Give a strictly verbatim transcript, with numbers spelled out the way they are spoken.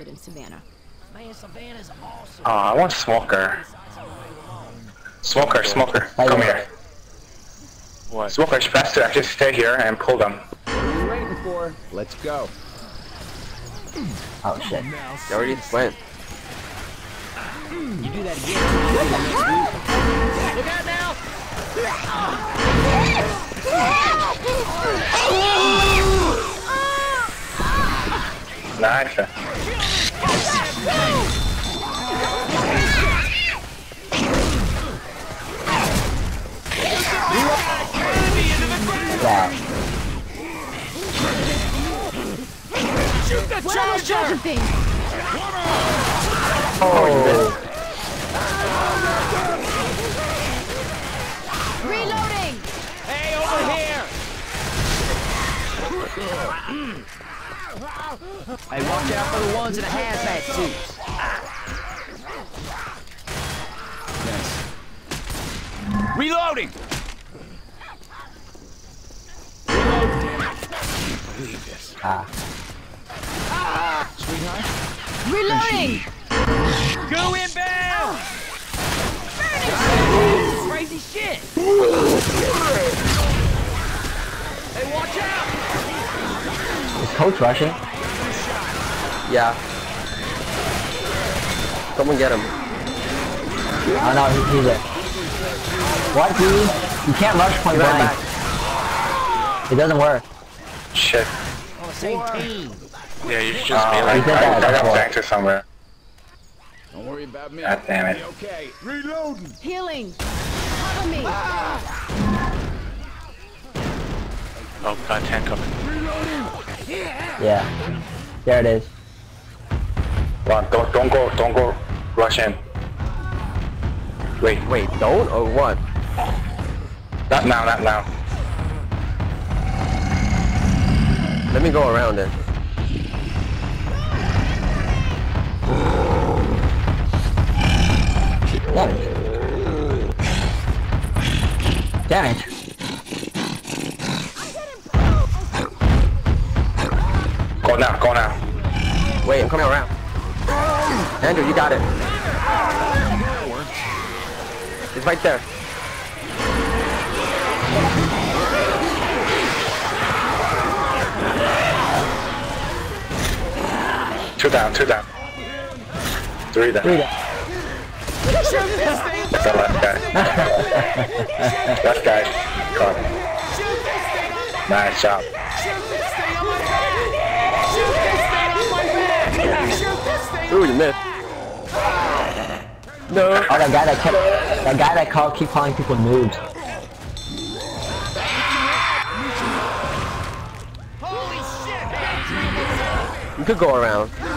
in Savannah. Man, Savannah's awesome. Oh, I want Smoker. Smoker, Smoker, come here. What? Smoker, it's faster. Just stay here and pull them. What are you waiting for? Let's go. Oh shit. They already went. You do that again. Look out now! Nice. Yeah. Shoot the charger! Oh. Reloading! Hey, over here! Hey, watch out for the ones in the hazmat suits. Nice. Reloading! Believe this. Ah. Sweetheart? Reloading! Go inbound! Crazy shit! Hey, watch out! Is Coach rushing? Yeah. Someone get him. Oh no, he, he's it. What, dude? You can't rush point blank. It doesn't work. Shit. On the same team. Yeah, you should just Uh, be I, like, He did I, that I got before. gangster somewhere. Don't worry about me. God damn it. Okay, reloading. Healing! Cover me! oh god, handcuffing. Yeah. There it is. Run, don't, don't go, don't go rush in. Wait, Wait, don't or what? not now, not now. Let me go around it. Damn it. Damn it. Go now, go now. Wait, I'm coming around. Andrew, you got it. It's right there. Two down, two down. Three down. Three down. That's the last guy. Last guy. Caught. Nice job. Ooh, you missed. No. Oh, that guy that kept, that guy that called, keep calling people noobs. Holy shit! You could go around.